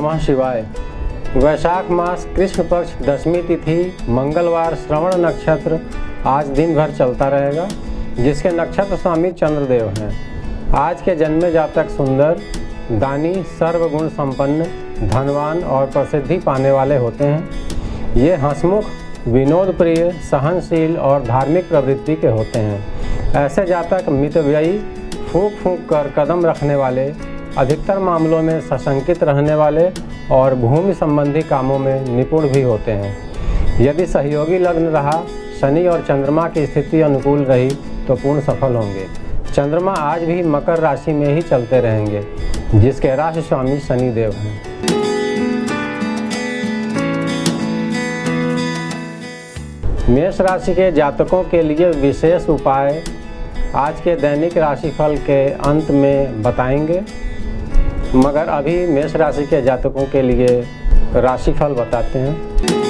नमः शिवाय। वैशाख मास कृष्ण पक्ष दशमी तिथि मंगलवार श्रवण नक्षत्र आज दिन भर चलता रहेगा, जिसके नक्षत्र स्वामी चंद्रदेव हैं। आज के जन्मे जातक सुंदर, दानी, सर्वगुण संपन्न, धनवान और प्रसिद्धि पाने वाले होते हैं। ये हंसमुख, विनोद प्रिय, सहनशील और धार्मिक प्रवृत्ति के होते हैं। ऐसे जातक मितव्ययी, फूंक फूंक कर कदम रखने वाले, अधिकतर मामलों में सशंकित रहने वाले और भूमि संबंधी कामों में निपुण भी होते हैं। यदि सहयोगी लग्न रहा, शनि और चंद्रमा की स्थिति अनुकूल रही तो पूर्ण सफल होंगे। चंद्रमा आज भी मकर राशि में ही चलते रहेंगे, जिसके राशि स्वामी शनिदेव हैं। मेष राशि के जातकों के लिए विशेष उपाय आज के दैनिक राशिफल के अंत में बताएंगे, मगर अभी मेष राशि के जातकों के लिए राशिफल बताते हैं।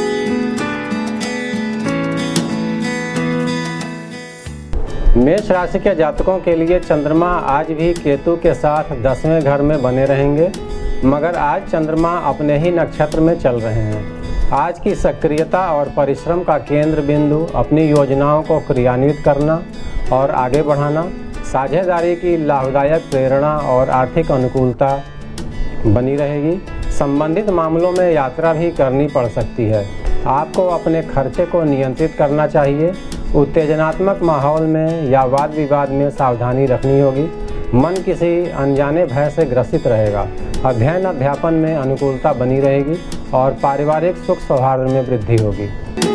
मेष राशि के जातकों के लिए चंद्रमा आज भी केतु के साथ 10वें घर में बने रहेंगे, मगर आज चंद्रमा अपने ही नक्षत्र में चल रहे हैं। आज की सक्रियता और परिश्रम का केंद्र बिंदु अपनी योजनाओं को क्रियान्वित करना और आगे बढ़ाना, साझेदारी की लाभदायक प्रेरणा और आर्थिक अनुकूलता बनी रहेगी। संबंधित मामलों में यात्रा भी करनी पड़ सकती है। आपको अपने खर्चे को नियंत्रित करना चाहिए। उत्तेजनात्मक माहौल में या वाद विवाद में सावधानी रखनी होगी। मन किसी अनजाने भय से ग्रसित रहेगा। अध्ययन अध्यापन में अनुकूलता बनी रहेगी और पारिवारिक सुख सौहार्द में वृद्धि होगी।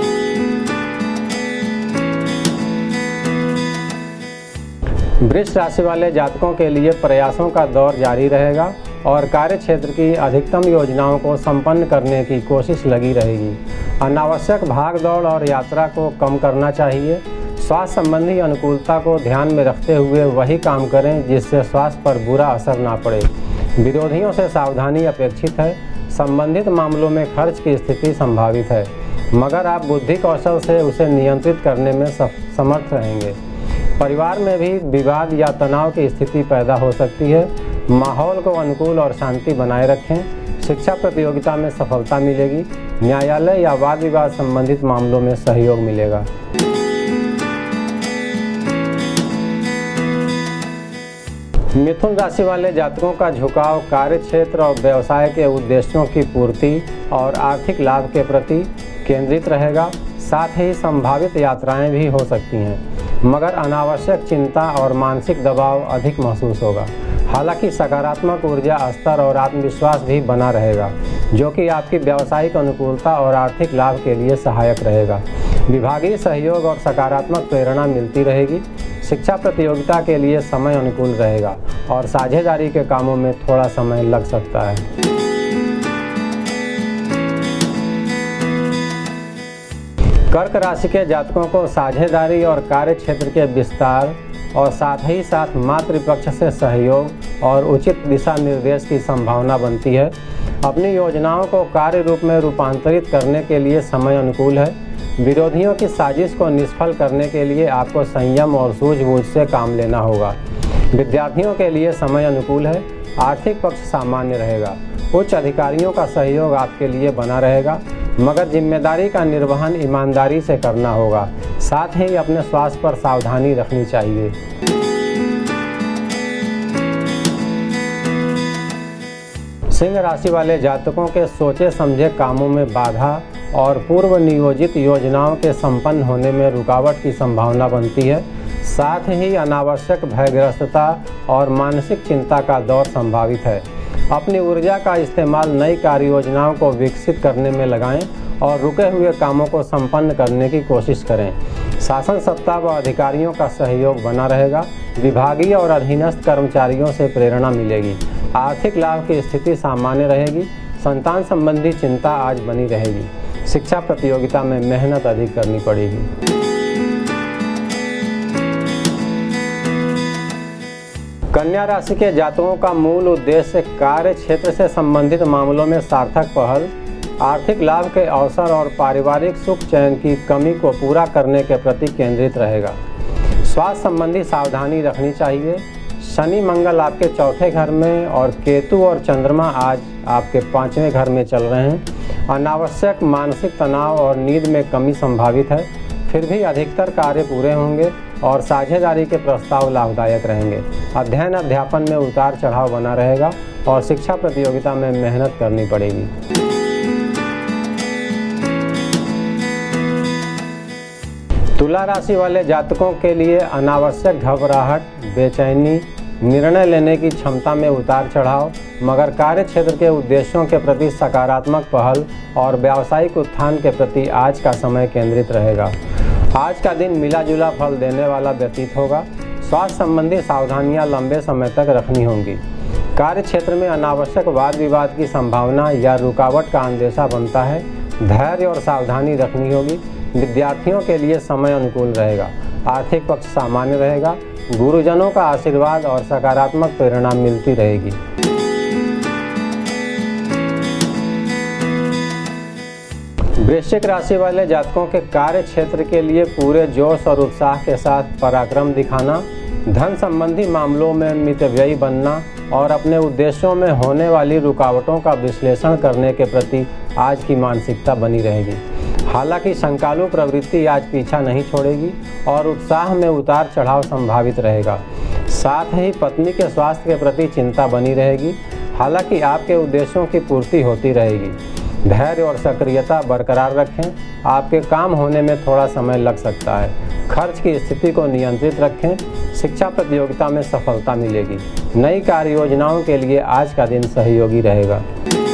वृष राशि वाले जातकों के लिए प्रयासों का दौर जारी रहेगा और कार्य क्षेत्र की अधिकतम योजनाओं को संपन्न करने की कोशिश लगी रहेगी। अनावश्यक भागदौड़ और यात्रा को कम करना चाहिए। स्वास्थ्य संबंधी अनुकूलता को ध्यान में रखते हुए वही काम करें जिससे स्वास्थ्य पर बुरा असर ना पड़े। विरोधियों से सावधानी अपेक्षित है। संबंधित मामलों में खर्च की स्थिति संभावित है, मगर आप बुद्धि कौशल से उसे नियंत्रित करने में समर्थ रहेंगे। परिवार में भी विवाद या तनाव की स्थिति पैदा हो सकती है। माहौल को अनुकूल और शांति बनाए रखें। शिक्षा प्रतियोगिता में सफलता मिलेगी। न्यायालय या वाद विवाद संबंधित मामलों में सहयोग मिलेगा। मिथुन राशि वाले जातकों का झुकाव कार्य क्षेत्र और व्यवसाय के उद्देश्यों की पूर्ति और आर्थिक लाभ के प्रति केंद्रित रहेगा। साथ ही संभावित यात्राएं भी हो सकती हैं, मगर अनावश्यक चिंता और मानसिक दबाव अधिक महसूस होगा। हालांकि सकारात्मक ऊर्जा स्तर और आत्मविश्वास भी बना रहेगा, जो कि आपकी व्यावसायिक अनुकूलता और आर्थिक लाभ के लिए सहायक रहेगा। विभागीय सहयोग और सकारात्मक प्रेरणा मिलती रहेगी। शिक्षा प्रतियोगिता के लिए समय अनुकूल रहेगा और साझेदारी के कामों में थोड़ा समय लग सकता है। कर्क राशि के जातकों को साझेदारी और कार्य क्षेत्र के विस्तार और साथ ही साथ मातृपक्ष से सहयोग और उचित दिशा निर्देश की संभावना बनती है। अपनी योजनाओं को कार्य रूप में रूपांतरित करने के लिए समय अनुकूल है। विरोधियों की साजिश को निष्फल करने के लिए आपको संयम और सूझबूझ से काम लेना होगा। विद्यार्थियों के लिए समय अनुकूल है। आर्थिक पक्ष सामान्य रहेगा। उच्च अधिकारियों का सहयोग आपके लिए बना रहेगा, मगर जिम्मेदारी का निर्वहन ईमानदारी से करना होगा। साथ ही अपने स्वास्थ्य पर सावधानी रखनी चाहिए। सिंह राशि वाले जातकों के सोचे समझे कामों में बाधा और पूर्व नियोजित योजनाओं के संपन्न होने में रुकावट की संभावना बनती है। साथ ही अनावश्यक भयग्रस्तता और मानसिक चिंता का दौर संभावित है। अपनी ऊर्जा का इस्तेमाल नई कार्य योजनाओं को विकसित करने में लगाएं और रुके हुए कामों को संपन्न करने की कोशिश करें। शासन सत्ता व अधिकारियों का सहयोग बना रहेगा। विभागीय और अधीनस्थ कर्मचारियों से प्रेरणा मिलेगी। आर्थिक लाभ की स्थिति सामान्य रहेगी। संतान संबंधी चिंता आज बनी रहेगी। शिक्षा प्रतियोगिता में मेहनत अधिक करनी पड़ेगी। कन्या राशि के जातकों का मूल उद्देश्य कार्य क्षेत्र से संबंधित मामलों में सार्थक पहल, आर्थिक लाभ के अवसर और पारिवारिक सुख चैन की कमी को पूरा करने के प्रति केंद्रित रहेगा। स्वास्थ्य संबंधी सावधानी रखनी चाहिए। शनि मंगल आपके चौथे घर में और केतु और चंद्रमा आज आपके 5वें घर में चल रहे हैं। अनावश्यक मानसिक तनाव और नींद में कमी संभावित है, फिर भी अधिकतर कार्य पूरे होंगे और साझेदारी के प्रस्ताव लाभदायक रहेंगे। अध्ययन अध्यापन में उतार चढ़ाव बना रहेगा और शिक्षा प्रतियोगिता में मेहनत करनी पड़ेगी। तुला राशि वाले जातकों के लिए अनावश्यक घबराहट, बेचैनी, निर्णय लेने की क्षमता में उतार चढ़ाव, मगर कार्य क्षेत्र के उद्देश्यों के प्रति सकारात्मक पहल और व्यावसायिक उत्थान के प्रति आज का समय केंद्रित रहेगा। आज का दिन मिला जुला फल देने वाला व्यतीत होगा। स्वास्थ्य संबंधी सावधानियां लंबे समय तक रखनी होंगी। कार्य क्षेत्र में अनावश्यक वाद विवाद की संभावना या रुकावट का अंदेशा बनता है। धैर्य और सावधानी रखनी होगी। विद्यार्थियों के लिए समय अनुकूल रहेगा। आर्थिक पक्ष सामान्य रहेगा। गुरुजनों का आशीर्वाद और सकारात्मक प्रेरणा मिलती रहेगी। वृश्चिक राशि वाले जातकों के कार्य क्षेत्र के लिए पूरे जोश और उत्साह के साथ पराक्रम दिखाना, धन संबंधी मामलों में मितव्ययी बनना और अपने उद्देश्यों में होने वाली रुकावटों का विश्लेषण करने के प्रति आज की मानसिकता बनी रहेगी। हालांकि शंकालु प्रवृत्ति आज पीछा नहीं छोड़ेगी और उत्साह में उतार चढ़ाव संभावित रहेगा। साथ ही पत्नी के स्वास्थ्य के प्रति चिंता बनी रहेगी। हालांकि आपके उद्देश्यों की पूर्ति होती रहेगी। धैर्य और सक्रियता बरकरार रखें। आपके काम होने में थोड़ा समय लग सकता है। खर्च की स्थिति को नियंत्रित रखें। शिक्षा प्रतियोगिता में सफलता मिलेगी। नई कार्य योजनाओं के लिए आज का दिन सहयोगी रहेगा।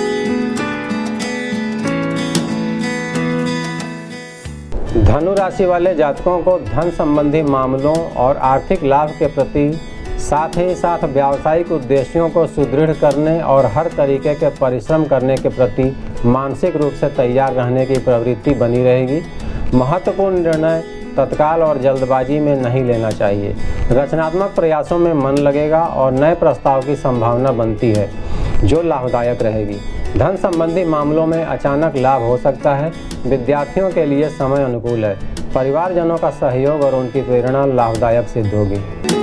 धनु राशि वाले जातकों को धन संबंधी मामलों और आर्थिक लाभ के प्रति, साथ ही साथ व्यावसायिक उद्देश्यों को सुदृढ़ करने और हर तरीके के परिश्रम करने के प्रति मानसिक रूप से तैयार रहने की प्रवृत्ति बनी रहेगी। महत्वपूर्ण निर्णय तत्काल और जल्दबाजी में नहीं लेना चाहिए। रचनात्मक प्रयासों में मन लगेगा और नए प्रस्ताव की संभावना बनती है जो लाभदायक रहेगी। धन संबंधी मामलों में अचानक लाभ हो सकता है। विद्यार्थियों के लिए समय अनुकूल है। परिवारजनों का सहयोग और उनकी प्रेरणा लाभदायक सिद्ध होगी।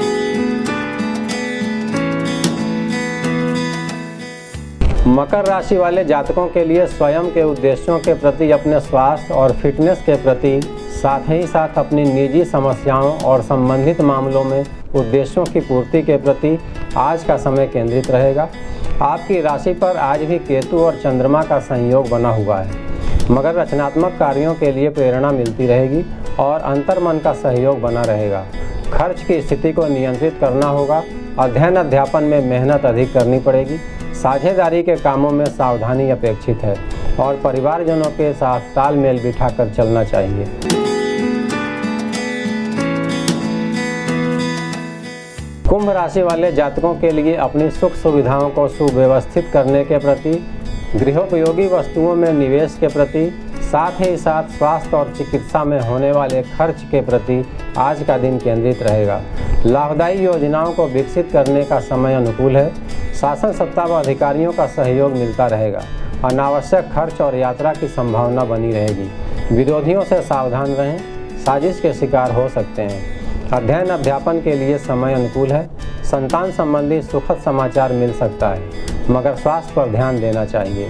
मकर राशि वाले जातकों के लिए स्वयं के उद्देश्यों के प्रति, अपने स्वास्थ्य और फिटनेस के प्रति, साथ ही साथ अपनी निजी समस्याओं और संबंधित मामलों में उद्देश्यों की पूर्ति के प्रति आज का समय केंद्रित रहेगा। आपकी राशि पर आज भी केतु और चंद्रमा का संयोग बना हुआ है, मगर रचनात्मक कार्यों के लिए प्रेरणा मिलती रहेगी और अंतर्मन का सहयोग बना रहेगा। खर्च की स्थिति को नियंत्रित करना होगा। अध्ययन अध्यापन में मेहनत अधिक करनी पड़ेगी। साझेदारी के कामों में सावधानी अपेक्षित है और परिवारजनों के साथ तालमेल बिठाकर चलना चाहिए। कुंभ राशि वाले जातकों के लिए अपनी सुख सुविधाओं को सुव्यवस्थित करने के प्रति, गृहोपयोगी वस्तुओं में निवेश के प्रति, साथ ही साथ स्वास्थ्य और चिकित्सा में होने वाले खर्च के प्रति आज का दिन केंद्रित रहेगा। लाभदायी योजनाओं को विकसित करने का समय अनुकूल है। शासन सत्ता व अधिकारियों का सहयोग मिलता रहेगा। अनावश्यक खर्च और यात्रा की संभावना बनी रहेगी। विरोधियों से सावधान रहें, साजिश के शिकार हो सकते हैं। अध्ययन अध्यापन के लिए समय अनुकूल है। संतान संबंधी सुखद समाचार मिल सकता है, मगर स्वास्थ्य पर ध्यान देना चाहिए।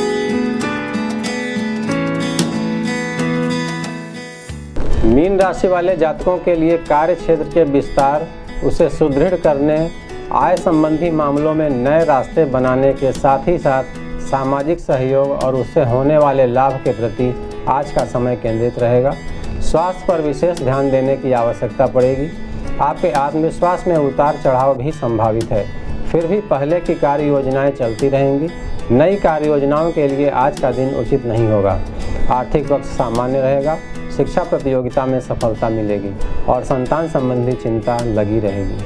मीन राशि वाले जातकों के लिए कार्य क्षेत्र के विस्तार, उसे सुदृढ़ करने, आय संबंधी मामलों में नए रास्ते बनाने के साथ ही साथ सामाजिक सहयोग और उससे होने वाले लाभ के प्रति आज का समय केंद्रित रहेगा। स्वास्थ्य पर विशेष ध्यान देने की आवश्यकता पड़ेगी। आपके आत्मविश्वास में उतार चढ़ाव भी संभावित है, फिर भी पहले की कार्य योजनाएं चलती रहेंगी। नई कार्य योजनाओं के लिए आज का दिन उचित नहीं होगा। आर्थिक पक्ष सामान्य रहेगा। शिक्षा प्रतियोगिता में सफलता मिलेगी और संतान संबंधी चिंता लगी रहेगी।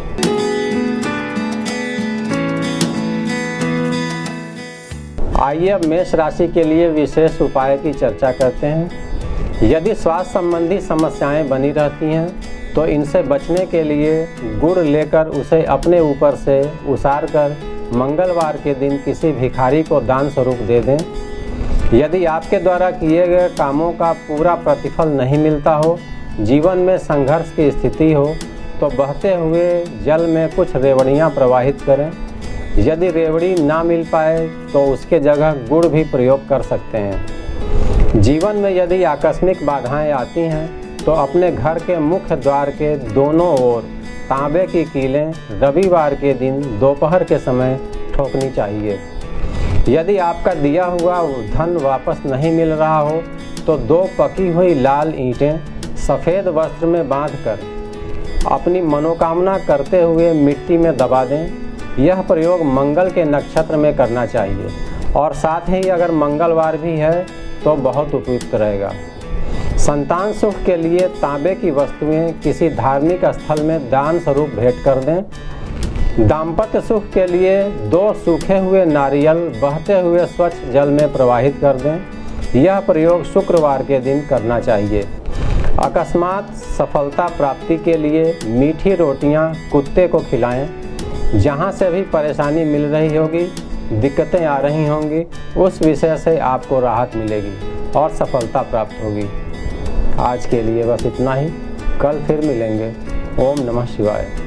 आइए अब मेष राशि के लिए विशेष उपाय की चर्चा करते हैं। यदि स्वास्थ्य संबंधी समस्याएं बनी रहती हैं तो इनसे बचने के लिए गुड़ लेकर उसे अपने ऊपर से उसार कर मंगलवार के दिन किसी भिखारी को दान स्वरूप दे दें। यदि आपके द्वारा किए गए कामों का पूरा प्रतिफल नहीं मिलता हो, जीवन में संघर्ष की स्थिति हो, तो बहते हुए जल में कुछ रेवड़ियाँ प्रवाहित करें। यदि रेवड़ी ना मिल पाए तो उसके जगह गुड़ भी प्रयोग कर सकते हैं। जीवन में यदि आकस्मिक बाधाएं आती हैं तो अपने घर के मुख्य द्वार के दोनों ओर तांबे की कीलें रविवार के दिन दोपहर के समय ठोकनी चाहिए। यदि आपका दिया हुआ धन वापस नहीं मिल रहा हो तो 2 पकी हुई लाल ईंटें सफ़ेद वस्त्र में बांधकर अपनी मनोकामना करते हुए मिट्टी में दबा दें। यह प्रयोग मंगल के नक्षत्र में करना चाहिए और साथ ही अगर मंगलवार भी है तो बहुत उपयुक्त रहेगा। संतान सुख के लिए तांबे की वस्तुएं किसी धार्मिक स्थल में दान स्वरूप भेंट कर दें। दाम्पत्य सुख के लिए 2 सूखे हुए नारियल बहते हुए स्वच्छ जल में प्रवाहित कर दें। यह प्रयोग शुक्रवार के दिन करना चाहिए। अकस्मात सफलता प्राप्ति के लिए मीठी रोटियां कुत्ते को खिलाएं। जहां से भी परेशानी मिल रही होगी, दिक्कतें आ रही होंगी, उस विषय से आपको राहत मिलेगी और सफलता प्राप्त होगी। आज के लिए बस इतना ही। कल फिर मिलेंगे। ओम नमः शिवाय।